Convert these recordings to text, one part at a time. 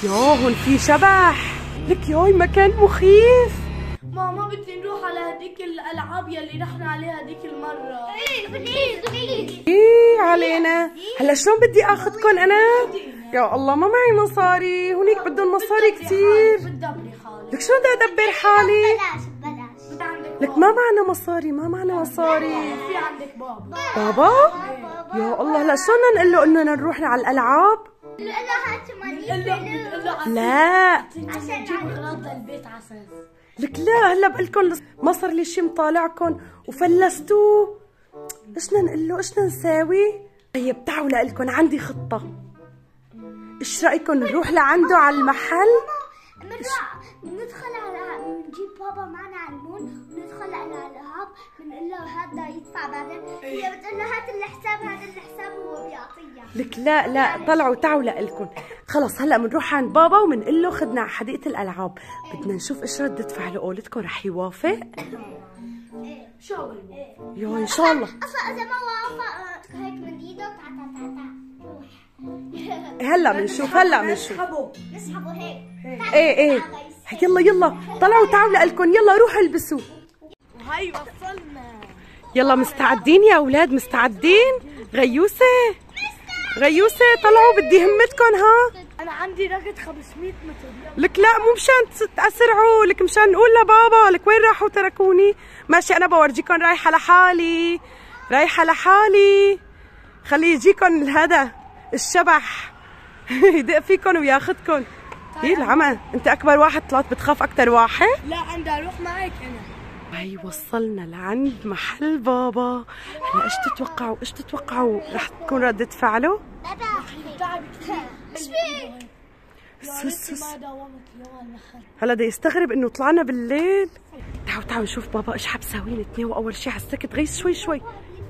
هون في شبح. لك ياي مكان مخيف. ماما بدي نروح على هديك الالعاب يلي رحنا عليها هديك المره. ايه علينا. هلا شلون بدي اخذكم انا؟ يا الله ما معي مصاري، هونيك بدهم مصاري كثير. بتدبري حالك. لك شلون بدي ادبر حالي؟ بلاش. لك ما معنا مصاري، ما معنا مصاري. في عندك بابا. بابا؟ يا الله هلا شلون نقول له اننا نروح على الالعاب؟ لا عشان نجيب اغراض للبيت على اساس. لك لا هلا بقلكم مصر اللي شي مطالعكم وفلستوه. ايش بدنا نقول له؟ ايش بدنا نساوي؟ طيب تعالوا لقلكم عندي خطة. ايش رأيكم نروح لعنده على المحل؟ ندخل على نجيب بابا معنا على المول وندخل على الالعاب بنقول له هذا يدفع بعدين هي بتقول له هات الحساب هذا الحساب هو بيعطيها. لك لا طلعوا تعالوا لقلكم. خلص هلا بنروح عند بابا وبنقول له خدنا على حديقة الالعاب. بدنا نشوف ايش ردة فعله. قولتكم رح يوافق؟ شو يا ان شاء الله. اصلا اذا ما وافق هيك من ايده تا هلا بنشوف نسحبه هيك. ايه يلا طلعوا تعالوا لقلكم. يلا روحوا البسوا. هاي وصلنا. يلا مستعدين يا اولاد؟ مستعدين؟ غيوسه طلعوا بدي همتكم. ها انا عندي رقد 500 متر. لك لا مو مشان تسرعوا، لك مشان نقول لبابا. لك وين راحوا تركوني؟ ماشي انا بورجيكم. رايحه لحالي. خلي يجيكم هذا الشبح يدق فيكم وياخذكم. ايه العمى، انت اكبر واحد طلعت بتخاف اكثر واحد؟ لا عندي اروح معك انا. هي وصلنا لعند محل بابا. هلا ايش تتوقعوا رح تكون ردة فعله؟ ايش في؟ هلا بده يستغرب انه طلعنا بالليل. تعالوا نشوف بابا ايش حاب ساوي. نتناوى اول شيء على السكت. غيس شوي يتفرج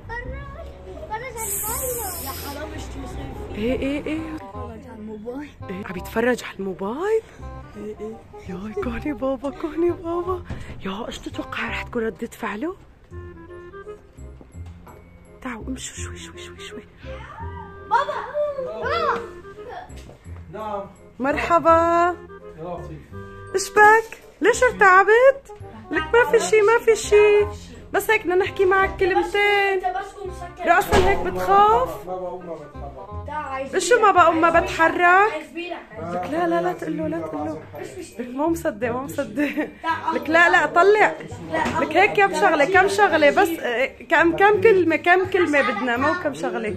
يا حرام ايش تصير؟ ايه عم يتفرج على الموبايل. يا كوني بابا. يا ايش تتوقع رح تكون ردة فعله؟ تعالوا امشوا شوي. بابا نعم. مرحبا. يا لطيف. ايش بك؟ ليش ارتعبت؟ لك ما في شيء بس هيك بدنا نحكي معك كلمتين. رأسا هيك بتخاف؟ ما بقوم ما بتحرك. شو ما بقوم ما بتحرك؟ لك لا تقول له لك مو مصدق. لك لا طلع. لك هيك كم شغله بس. كم كلمه بدنا، مو كم شغله.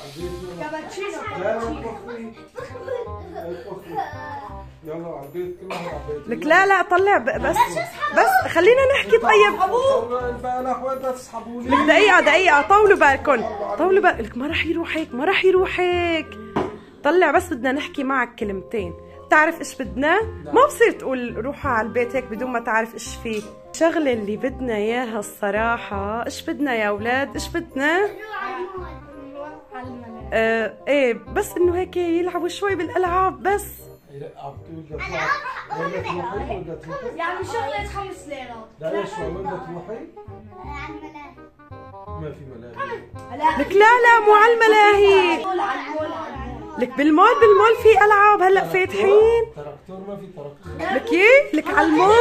يلا على البيت كلهم على البيت. لك لا طلع بس خلينا نحكي. طيب البارح وين بدها تسحبوني؟ لك دقيقة طولوا بالكم. لك ما رح يروح هيك. طلع بس بدنا نحكي معك كلمتين. بتعرف ايش بدنا؟ ما بصير تقول روحوا على البيت هيك بدون ما تعرف ايش فيه. الشغلة اللي بدنا اياها الصراحة. ايش بدنا يا اولاد؟ ايش بدنا؟ ايه بس انه هيك يلعبوا شوي بالالعاب بس. يعني شغلة 5 ليرات. لا ليش وين بدك تروحي؟ على الملاهي. ما في ملاهي. لك لا مو على الملاهي. لك بالمول في العاب هلا فاتحين. تراكتور ما في تراكتور. لك على المول.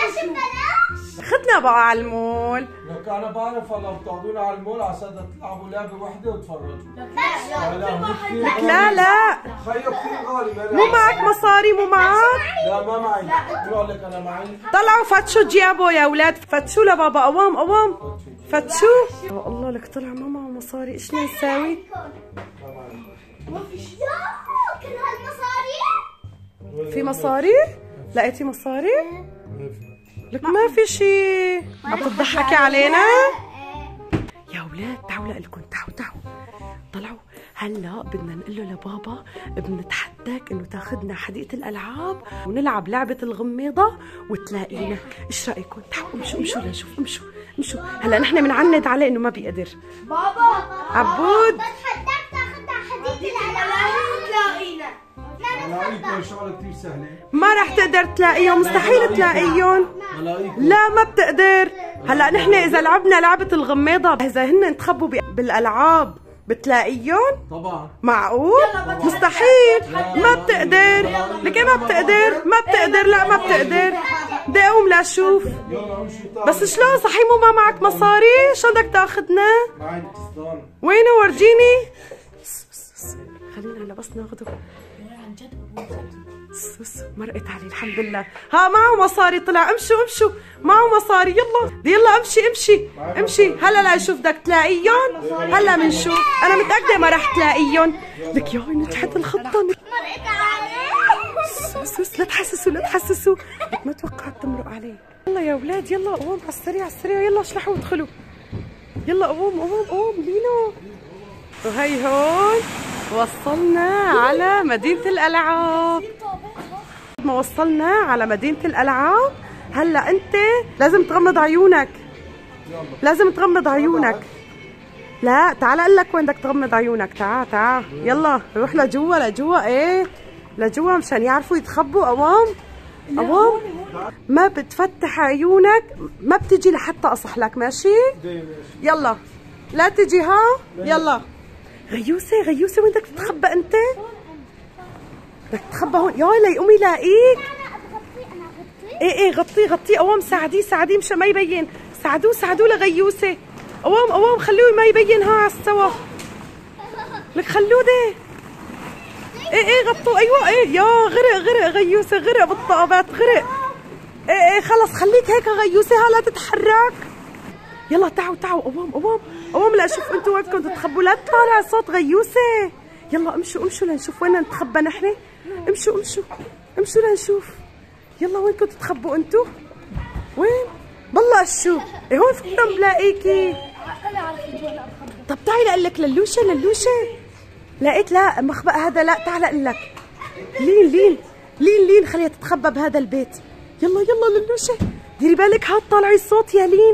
خدنا بقى على المول. لك انا بعرف هلا بتاخذونا على المول على اساس تلعبوا لعبه وحده وتفرجوا. لك لا خيو كثير غالي. مو معك مصاري؟ مو معك؟ لا ما معي. بقول لك انا معي. طلعوا فتشوا جيابه يا اولاد. فتشوا لبابا. قوام فتشوا. يا الله لك طلع ما معه مصاري. ايش بدنا نساوي؟ ما في شيء. كل هالمصاري؟ في مصاري؟ لقيتي مصاري؟ لك ما في شيء. عم تضحكي علينا؟ يا اولاد تعالوا لكم. تعالوا طلعوا. هلا بدنا نقول له لبابا بنتحداك انه تاخذنا حديقة الالعاب ونلعب لعبة الغميضة وتلاقينا. ايش رايكم؟ تعالوا امشوا لنشوف. امشوا. هلا نحن بنعند عليه انه ما بيقدر. بابا عبود بتحداك تاخذنا حديقة الالعاب وتلاقينا. ملاقيكم شغله كثير سهله. ما رح تقدر تلاقيهم. مستحيل تلاقيهم. لا ما بتقدر. هلا نحن اذا لعبنا لعبة الغميضة اذا هن انتخبوا بالالعاب بتلاقيهم؟ طبعا. معقول؟ مستحيل. ما بتقدر. لك ما بتقدر. ما بتقدر. لا ما بتقدر. بدي اقوم لاشوف. يلا امشي تعال. بس شلون صحيح مو ما معك مصاري؟ شو بدك تاخذنا؟ معي كستان. وينه ورجيني؟ خلينا هلا بس ناخذه. عن جد مرقت علي الحمد لله. ها معه مصاري طلع. امشوا معه مصاري. يلا امشي هلا لا شوف بدك تلاقيهم. هلا بنشوف. انا متاكده ما رح تلاقيهم. لك ياي نجحت الخطه. مرقت عليه. لا تحسسوا لك ما توقعت تمرق علي. يلا يا اولاد يلا قوم على السريع يلا اشلحوا وادخلوا. يلا قوم لينو. وهي هون وصلنا على مدينة الألعاب. ما وصلنا على مدينة الألعاب. هلا أنت لازم تغمض عيونك. لا تعال أقول لك وين بدك تغمض عيونك. تعال يلا روح لجوا ايه لجوا مشان يعرفوا يتخبوا. قوام ما بتفتح عيونك. ما بتجي لحتى أصح لك. ماشي يلا لا تجي. ها يلا غيوسة وين بدك تتخبى انت؟ بدك تتخبى هون. يا ليقوم يلاقيك. انا ايه غطيه قوام. ساعديه مشان ما يبين. ساعدوه لغيوسة. قوام خلوه ما يبين. ها على السوا. لك خلوه ده. ايه غطوه. ايوه ايه يا غرق غيوسة. غرق بالطابات غرق. ايه خلص خليك هيك غيوسة. ها لا تتحرك. يلا تعوا قوام لا اشوف انتوا وين بدكم تتخبوا. لا تطالع صوت غيوسة. يلا امشوا لنشوف وين نتخبى نحن. امشوا لنشوف. يلا وين كنتوا تتخبوا انتوا؟ وين؟ بالله اشوف. ايه هون فكرة ملاقيكي. انا عرفت وين اتخبى. طب تعالي اقول لك للوشة. لقيت لا مخبأ هذا. لا تعال اقول لك. لين خليها تتخبى بهذا البيت. يلا للوشة. ديري بالك هاد طالعي الصوت يا لين.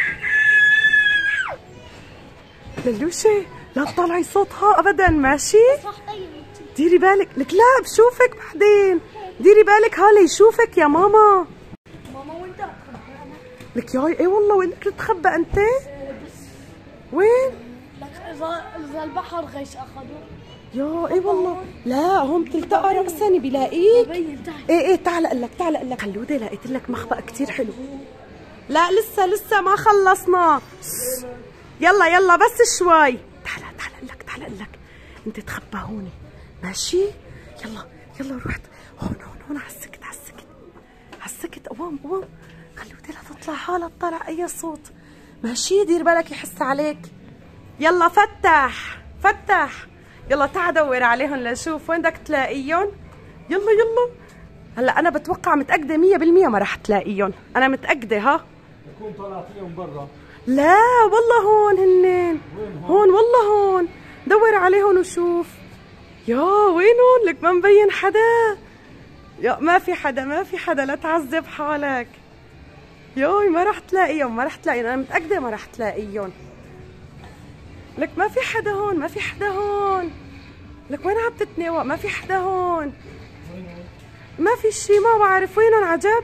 للوشة لا تطلعي صوتها ابدا. ماشي ديري بالك. لك لا بشوفك بعدين. ديري بالك ها ليشوفك يا ماما. وين تتخبى انا؟ لك ياي ايه والله وين بدك تتخبى انت؟ وين؟ لك اذا البحر غيش اخذوه. يا ايه والله. لا هون بتلتقى رأسا بلاقيك. ايه تعال اقول لك خلودة لقيت لك مخبأ كثير حلو. لا لسه ما خلصنا. يلا بس شوي. تعال اقول لك انت تخبى هون. ماشي يلا رحت هون على السكت. قوام خلودي لا تطلع. لا تطلع اي صوت. ماشي دير بالك يحس عليك. يلا فتح. يلا تعال دور عليهم لشوف وين بدك تلاقيهم. يلا هلا انا بتوقع متاكده 100% ما رح تلاقيهم. انا متاكده. ها بكون طلعتيهم برا. لا والله هون هنن. هون والله هون. دور عليهم وشوف. يا وينهم؟ لك ما مبين حدا. يا ما في حدا لا تعذب حالك. ياي ما رح تلاقيهم. انا متاكده ما رح تلاقيهم. لك ما في حدا هون. لك وين عم تتناوق؟ ما في حدا هون. ما في شي. ما بعرف وينهم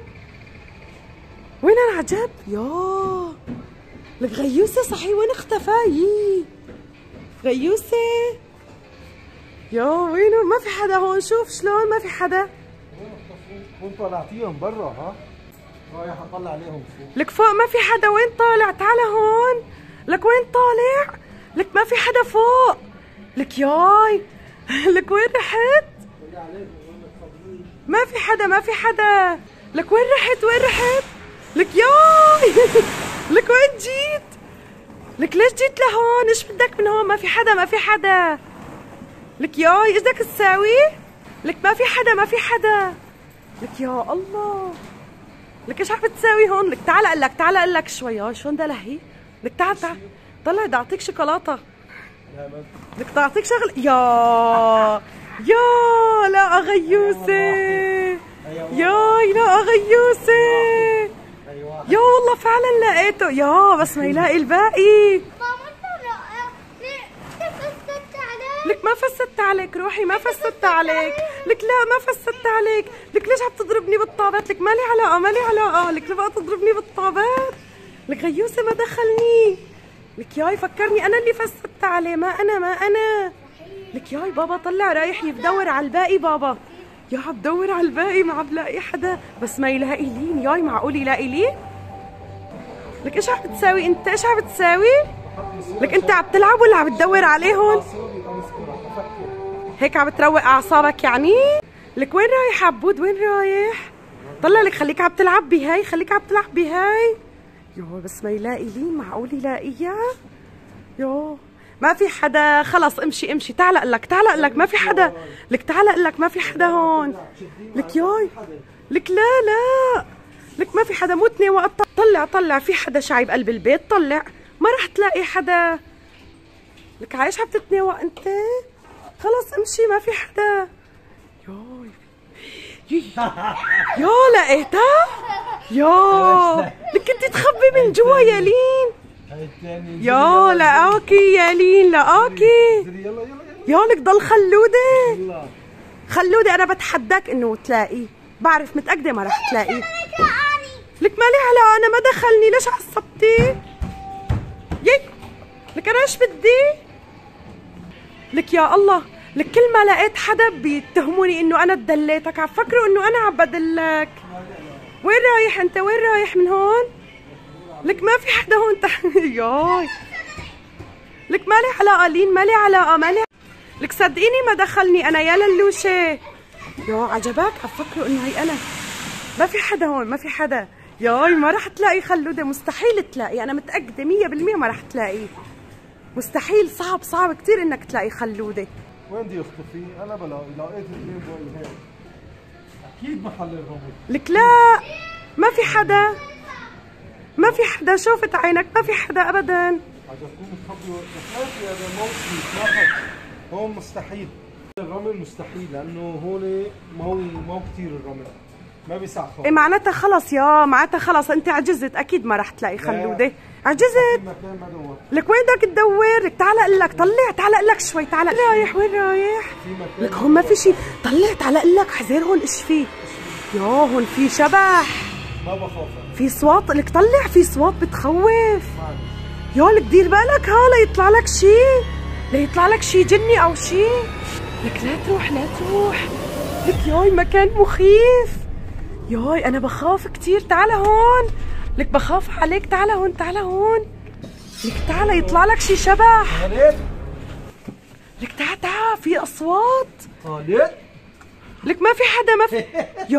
عجب. يا لك غيوسة صحيح وين اختفى؟ غيوسة يا وينه؟ ما في حدا هون. شوف شلون ما في حدا. كون طلعتيهم برا. ها رايح اطلع عليهم فوق. لك فوق ما في حدا. وين طالع؟ تعال هون. لك وين طالع؟ لك ما في حدا فوق. لك ياي لك وين رحت؟ ما في حدا. لك وين رحت؟ لك ياي لك وين جيت؟ لك ليش جيت لهون؟ ايش بدك من هون؟ ما في حدا. لك ياي ايش بدك تساوي؟ لك ما في حدا. لك يا الله. لك ايش عم بتساوي هون؟ لك تعال اقول لك شوي. يا شلون ده لهي. لك تعال طلع بدي اعطيك شوكولاته. لك بدي اعطيك شغله. يا لا غيوسه. لا غيوسه. يا والله فعلا لقيته. يا بس ما يلاقي الباقي. لك ما فسدت عليك روحي. ما فسدت عليك. لك لا ما فسدت عليك. لك ليش عم تضربني بالطابات؟ لك مالي علاقة. لك لا بقى تضربني بالطابات. لك غيوسة ما دخلني. لك ياي فكرني انا اللي فسدت عليه، ما انا لك ياي بابا طلع رايح يدور على الباقي بابا. يا عم بدور على الباقي ما عم بلاقي حدا، بس ما يلاقي لين. ياي معقول يلاقي لين؟ لك ايش عم بتساوي انت؟ ايش عم بتساوي؟ لك انت عم تلعب ولا عم تدور عليه هون؟ هيك عم تروق اعصابك يعني؟ لك وين رايح عبود؟ وين رايح؟ طلع لك خليك عم تلعب بهاي، خليك عم تلعب بهاي. يو بس ما يلاقي لين، معقول يلاقيها؟ يو ما في حدا، خلص امشي تعال اقول لك ما في حدا. لك تعال اقول لك ما في حدا هون. لك ياي لك لا لك ما في حدا، موتني وقت. طلع في حدا شايب قلب البيت، طلع ما رح تلاقي حدا. لك عايش عم تتناوى انت؟ خلص امشي ما في حدا. يا لقيتها؟ يا لك كنت تخبي من جوا يا لين. يا لقاكي يا لين، لقاكي. يا لك ضل خلودة انا بتحداك انه تلاقيه، بعرف متأكدة ما رح تلاقيه. لك مالي علاقة، انا ما دخلني، ليش عصبتي؟ لك انا ايش بدي؟ لك يا الله، لك كل ما لقيت حدا بيتهموني انه انا دليتك، عم فكروا انه انا عم بدلك. وين رايح انت؟ وين رايح من هون؟ لك ما في حدا هون ياي لك مالي علاقة لين، مالي علاقة. لك صدقيني ما دخلني انا يا للوشة. يا عجبك، عم فكروا انه هي انا. ما في حدا هون، ما في حدا. ياي ما رح تلاقي خلودة، مستحيل تلاقي، انا متأكدة 100% ما رح تلاقيه. مستحيل، صعب كثير انك تلاقي خلودة. وين بدي اختفي؟ انا بلاقي، لقيت اثنين بقول هيك اكيد محل الرمل. لك لا ما في حدا، شوفت عينك ما في حدا ابدا. عجبكم تخبي وقفات هذا موت هون مستحيل. الرمل مستحيل لانه هون ما هو كثير الرمل، ما بيسع خالص. معناتها خلص معناتها خلص انت عجزت، اكيد ما رح تلاقي خلودة، عجزت. لك وين بدك تدور؟ لك تعال اقول لك، تعال اقول لك شوي، تعال. وين رايح؟ لك هون ما في شيء، طلع تعال اقول لك، حذر هون ايش في؟ هون في شبح، ما بخاف، في صوت. لك طلع في صوت بتخوف. لك دير بالك ليطلع لك شيء جني او شيء. لك لا تروح. لك مكان مخيف. انا بخاف كثير. تعال هون، لك بخاف عليك. تعال هون. لك تعال يطلع لك شي شبح. لك تعال في اصوات. لك ما في حدا، ما في.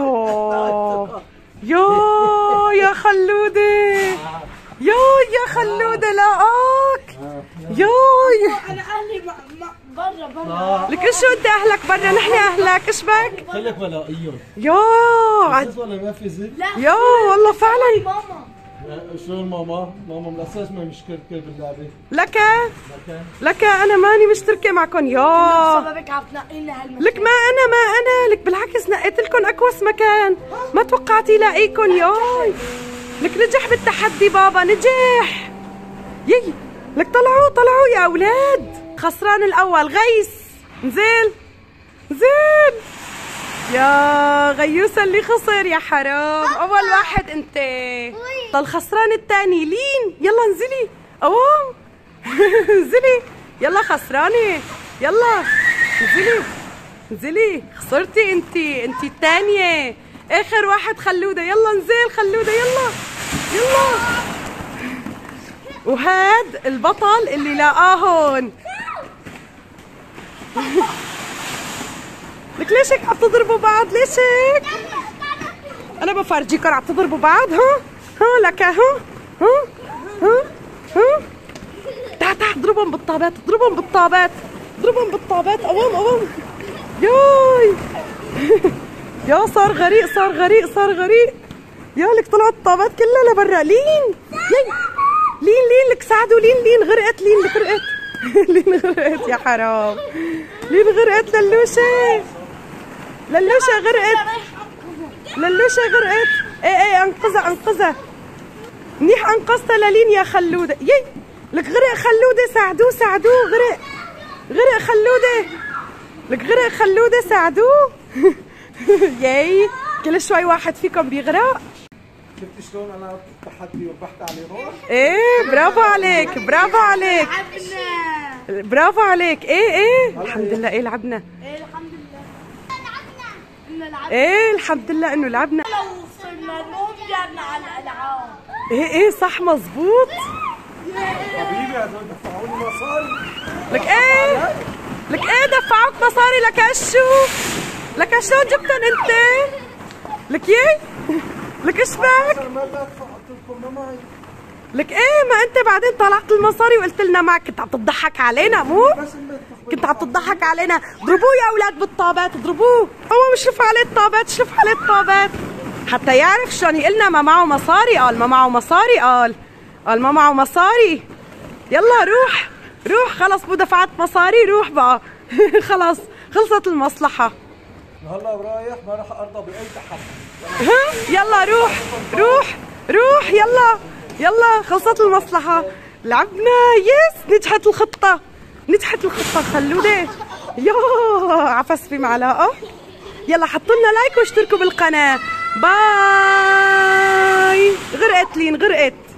يا خلودة، يا خلودة لاقاك. انا اهلي برا. لك شو انت اهلك برا، نحن اهلك، ايش بك؟ خليك بلاقيهم. ولا ما في زل؟ والله فعلا. ماما شلون ماما من الاساس ما مشتركه باللعبه. لك انا ماني مشتركه معكم. سببك عم تنقي لنا هالمكان. لك ما انا لك بالعكس نقيت لكم اكوس مكان، ما توقعتي لاقيكم. لك نجح بالتحدي بابا، نجح. لك طلعوا يا اولاد. خسران الاول غيس، نزل يا غيوسة اللي خسر، يا حرام. اول واحد انت. ضل خسران الثاني لين. يلا انزلي قوم. انزلي يلا، خسرانة. يلا انزلي. خسرتي انت الثانية. اخر واحد خلودة. يلا انزل خلودة، يلا. وهاد البطل اللي لاقاه هون. لك ليش هيك عم تضربوا بعض؟ ليش هيك؟ انا بفرجيكم عم تضربوا بعض. لك تعال اضربهم بالطابات. قوم. يا صار غريق. يا لك طلعت الطابات كلها لبرا. لين لك ساعدوا لين غرقت. لين غرقت يا حرام. لين غرقت. للوشة غرقت. ايه انقذها. منيح انقذتها للين يا خلودة. لك غرق خلودة، ساعدوه. غرق خلودة. لك غرق خلودة، ساعدوه. كل شوي واحد فيكم بيغرق. شفتي شلون انا التحدي وربحت عليهم؟ ايه برافو عليك، برافو عليك، برافو عليك. ايه الحمد لله. ايه لعبنا. ايه الحمد لله إنه لعبنا. ايه الحمد لله انه لعبنا. لو وصلنا المهم جابنا على الالعاب. ايه صح مزبوط. حبيبي هذول دفعوني مصاري. لك ايه دفعوك مصاري لك شلون جبتن انت؟ لك لك ايش بك؟ ما دفعت لكم ما معي. لك ايه ما انت بعدين طلعت المصاري وقلت لنا معك. كنت عم تضحك علينا مو؟ كنت عم تضحك علينا. اضربوه يا اولاد بالطابات، اضربوه. هو مش شوف عليه الطابات، شوف عليه الطابات حتى يعرف شلون يقلنا ما معه مصاري. قال ما معه مصاري، قال ما معه مصاري. يلا روح خلص مو دفعت مصاري، روح بقى. خلص خلصت المصلحة. هلا ورايح ما راح ارضى باي تحدي. يلا روح يلا خلصت المصلحة. لعبنا يس. نجحت الخطة خلودة. عفس في معلقة. يلا حطوا لنا لايك واشتركوا بالقناة. باي. غرقت لين غرقت.